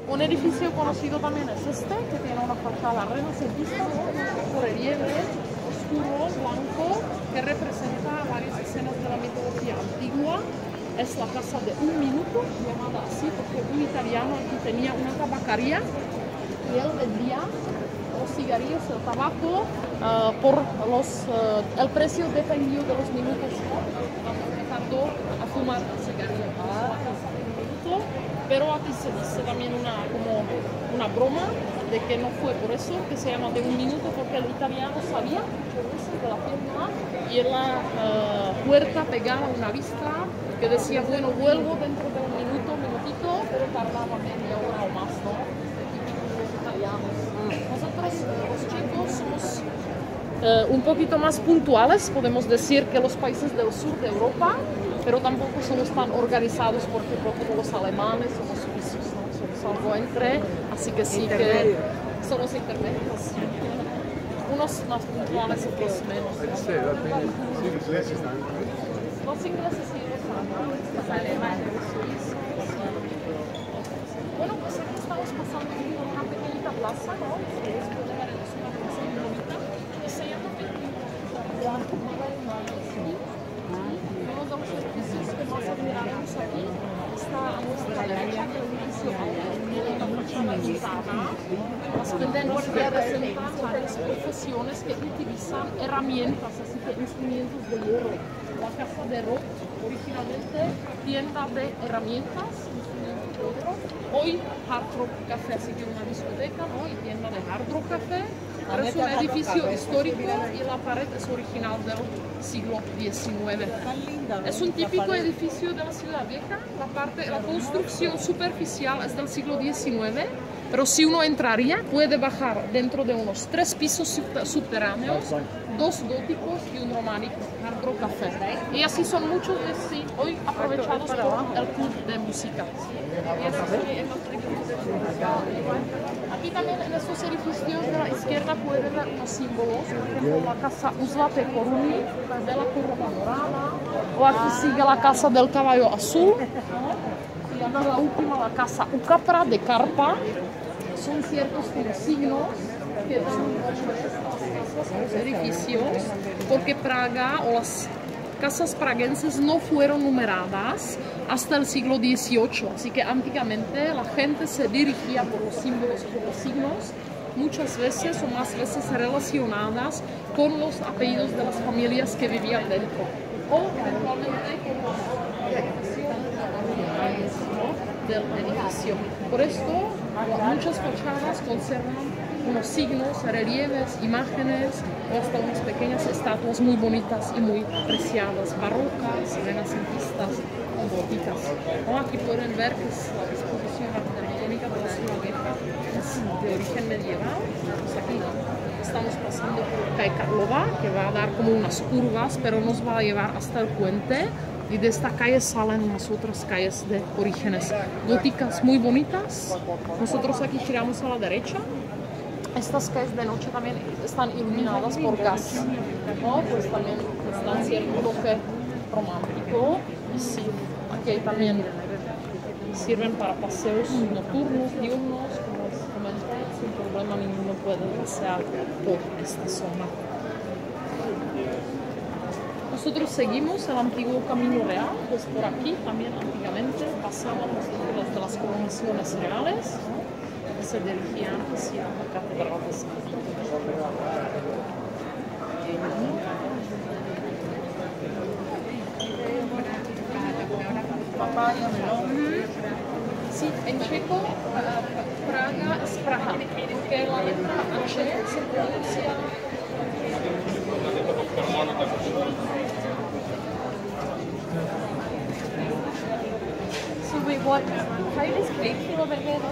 Un edificio conocido también es este, que tiene una fachada renacentista, ¿no? Con relieve oscuro, blanco, que representa varias escenas de la mitología antigua. Es la casa de un minuto, llamada así, porque un italiano aquí tenía una tabacaria y él vendía los cigarrillos, el tabaco, el precio dependió de los minutos, ¿no? Tardó a fumar el cigarrillo. La casa de un minuto, pero aquí se dice también como una broma de que no fue por eso que se llama de un minuto, porque el italiano sabía muchas veces de la firma y en la puerta pegaba una vista que decía, bueno, vuelvo dentro de un minutito, pero tardaba media hora o más, ¿no? Los italianos. Nosotros, los chicos, somos un poquito más puntuales, podemos decir, que los países del sur de Europa, pero tampoco somos tan organizados, por ejemplo, como los alemanes o los suizos, ¿no? Somos algo entre, así que sí que somos intermedios. Unos más puntuales, otros menos. Los ingleses sí, los alemanes, los suizos. Bueno, pues aquí estamos pasando por una pequeñita plaza, ¿no? Ustedes pueden ver, es una plaza muy bonita y se llama uno de los edificios que más admiramos aquí está a nuestra derecha, el edificio tiene una fachada guisada. Las pendientes representan varias profesiones que utilizan herramientas, así que instrumentos de hierro. La casa de Roth, originalmente tienda de herramientas, instrumentos de hierro. Hoy Hard Rock Café, así que una discoteca, ¿no? Y tienda de Hard Rock Café. Pero es un edificio histórico y la pared es original del siglo XIX. Es un típico edificio de la ciudad vieja. La construcción superficial es del siglo XIX, pero si uno entraría, puede bajar dentro de unos 3 pisos subterráneos, 2 góticos y un románico, Hard Rock Café. Y así son muchos de sí, hoy aprovechados por el club de música. Aquí también en estos edificios de la izquierda pueden ver unos símbolos, por ejemplo la casa Uslate Coruni de la corona dorada, o aquí sigue la casa del caballo azul, y aquí la última, la casa Ucapra de Carpa. Son ciertos signos que dan a los edificios, porque Praga o las casas praguenses no fueron numeradas hasta el siglo XVIII, así que antiguamente la gente se dirigía por los símbolos, por los signos, muchas veces o más veces relacionadas con los apellidos de las familias que vivían dentro, o eventualmente con las del edificio. Por esto, muchas fachadas conservan unos signos, relieves, imágenes o hasta unas pequeñas estatuas muy bonitas y muy apreciadas, barrocas, renacentistas o góticas. Aquí pueden ver que es la exposición arquitectónica de la ciudad vieja, es de origen medieval. Pues aquí estamos pasando por calle Karlova, que va a dar como unas curvas, pero nos va a llevar hasta el puente. Y de esta calle salen unas otras calles de orígenes góticas muy bonitas. Nosotros aquí giramos a la derecha. Estas calles de noche también están iluminadas por gas, ¿no? Pues también están cierto toque romántico. Y sí, aquí también sirven para paseos nocturnos, diurnos, como les comenté, sin problema ninguno pueden pasear por esta zona. Nosotros seguimos el antiguo Camino Real, pues por aquí también antiguamente pasábamos de las coronaciones reales, ¿no? Que se dirigían hacia la Catedral de San Sí, en checo Praga es Praha, porque la letra H se pronuncia. So wait, what? How does cake feel about it?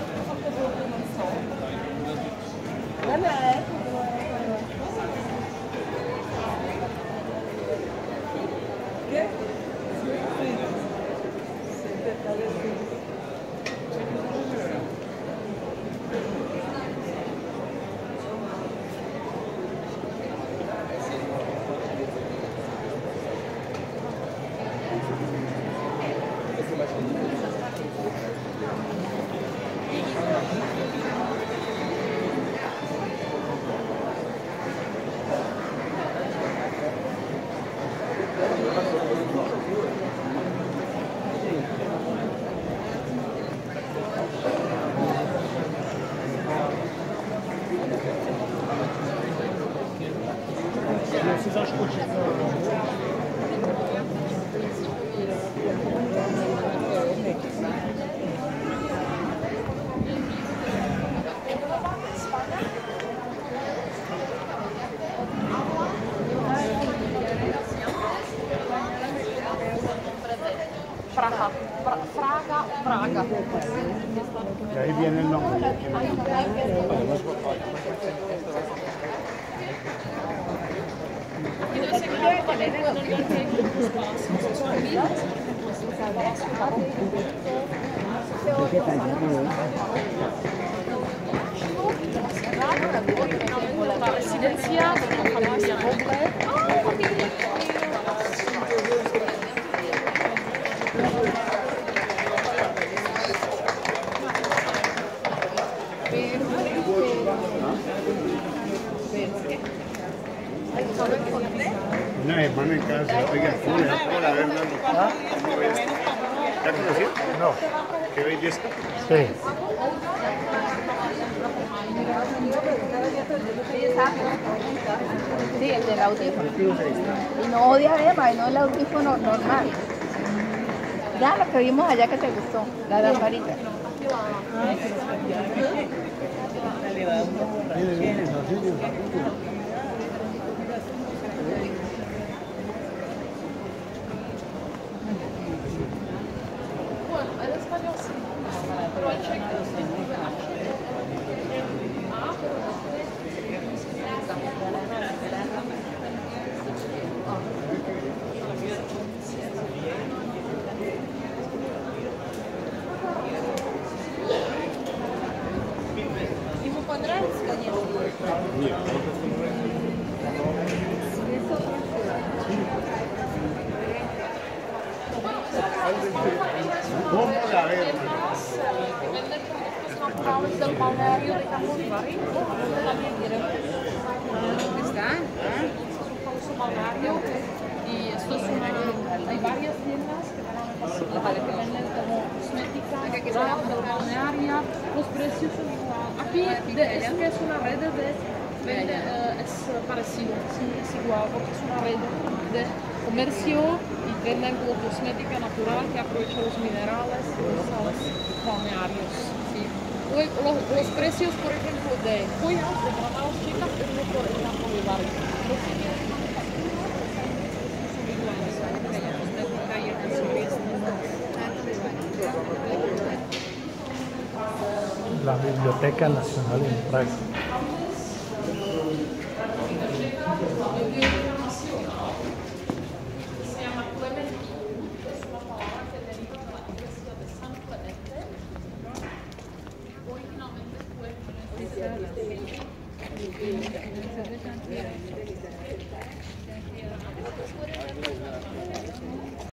De ahí viene el nombre. La residencia de la familia Noble. Una hermana en casa. Oiga, hola, Bernardo. ¿Ya conoció? No. Qué belleza. Sí. Sí, el del audífono. Y no diadema, y no el audífono normal. Ya lo que vimos allá que te gustó, la lamparita. Bueno, en español sí, pero en checo sí. Ему понравится, конечно. ¿Cómo la ves? Que venden productos naturales del balneario de Campolvari. También quieren. ¿Está? Es un famoso balneario y esto es hay varias tiendas que venden como cosmética natural del balneario. Los precios son aquí es que es una red es parecido, sí, es igual porque es una red de comercio y venden como cosmética natural que aprovecha los minerales y los sales balnearios. Sí. Los precios, por ejemplo, de joyas, de granadas chicas, es uno por el campo de barrio. Los que tienen son iguales, la cosmética y accesorios. La Biblioteca Nacional en Praga. Se llama Clemente, es una palabra que deriva de la iglesia de San Clemente. Originalmente fue iglesia de